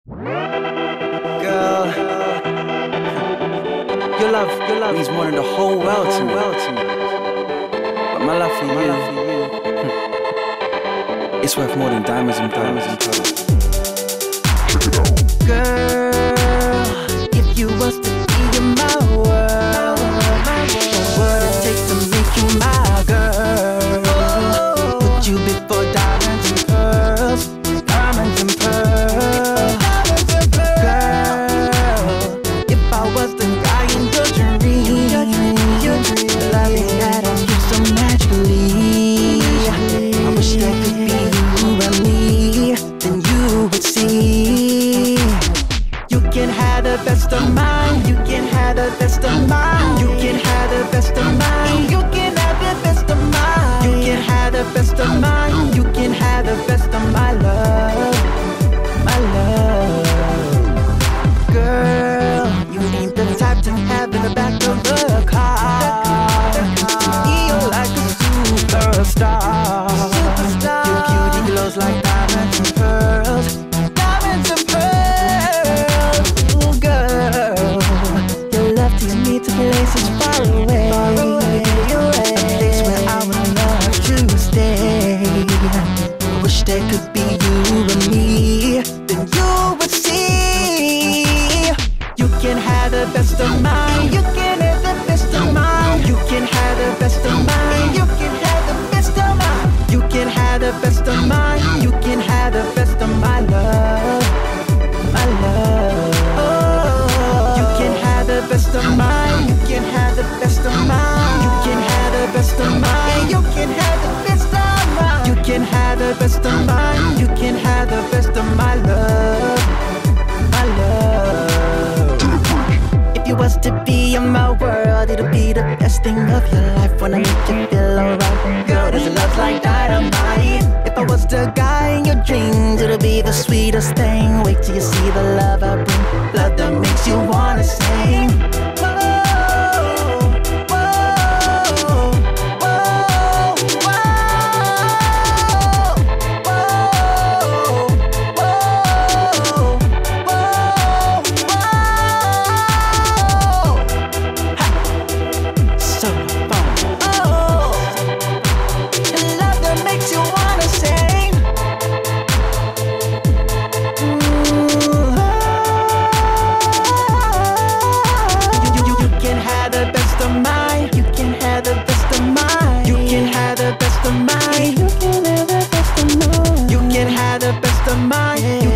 Girl, your love means more than the whole world to me. But my love for you, it's worth more than diamonds and pearls. Girl, if you was to be in my world, what it takes to make you my girl? Put you before diamonds and pearls, diamonds and pearls. Girl, if I was the guy in your dream, loving that I give so naturally, I wish that could be you and me. Then you would see. You can have the best of mine. You can have the best of mine. You can have the best of mine. You can have the best of mine. You can have the best of mine. You can have the best of my love, my love. Girl, you ain't the type to have in the back of the car. You're like a superstar. Your beauty glows like diamonds and pearls. Diamonds and pearls. Ooh, girl, your love takes me to places far away. A place where I would love to stay. I wish there could be you and me. Then you would see. You can have the best of mine. You can have the best of mine. You can have the best of mine. You can have the best of mine. You can have the best of mine. You can have the best of my love, my love. Oh, you can have the best of mine. You can have the best of mine. You can have the best of mine. You can have the best of mine. You can have the best of mine. You can have the best of my love, my love. If you was to be in my world, it'll be the best thing of your life. When I make you feel alright, girl, there's love like dynamite. If I was the guy in your dreams, it'll be the sweetest thing. Wait till you see the love I bring, love that makes you wanna sing. You can have the best of mine.